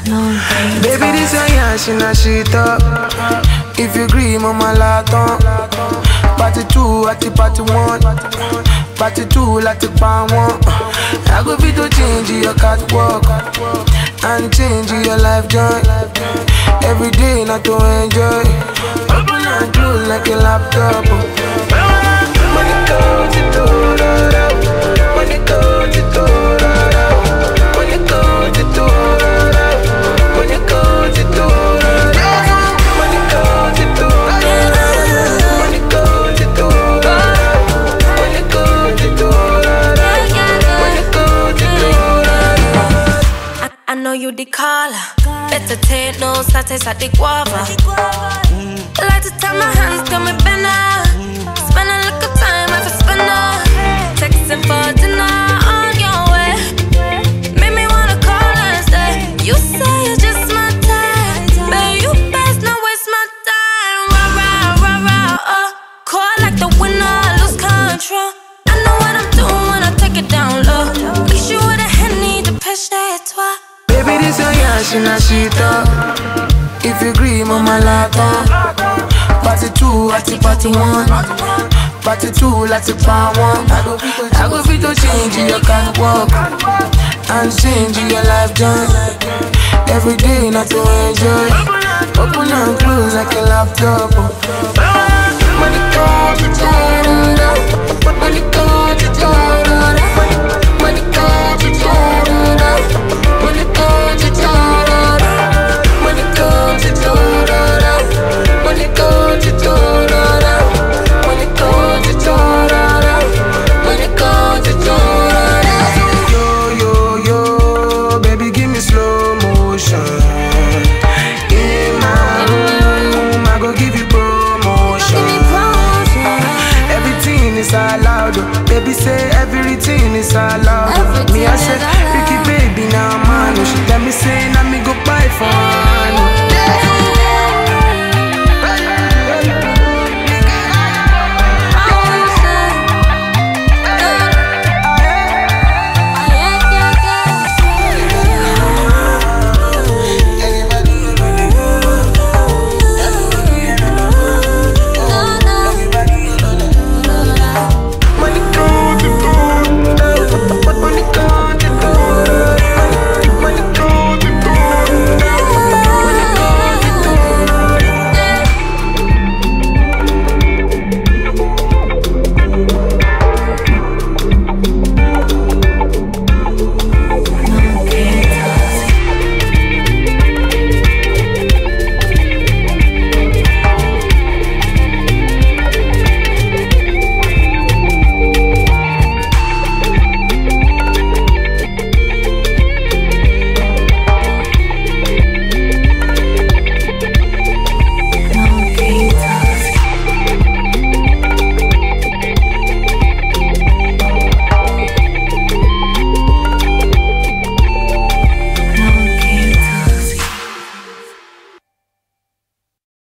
Baby, this a yash in a shit up. If you agree, mama laton. Party 2 at the party 1. Party 2 like the pan 1. I go be to change your catwalk and change your life joy. Every day not to enjoy. Open and close like a laptop. Money goes to Rora. Money goes to Rora. Money goes to Rora. Money goes to Rora. Money goes to Rora. Money goes to Rora. Money goes to Rora. Money goes to Rora. I know you the caller. Better take no status at the guava. I like to tie my hands, got me better. Spend a little time, have a spinner. Texting for dinner on your way. Make me wanna call and stay. You say it's just my time, but you best not waste my time. Rah, call like the winner, lose control. I know what I'm doing when I take it down low. Make sure with a Henny to push that toi. Baby, this a yash in a shit up. If you agree, mama laton. Party 2 at the party 1. Party 2 like the pan 1. I go fit to change your catwalk and change your life joy. Every day not to enjoy. Open and close like a laptop.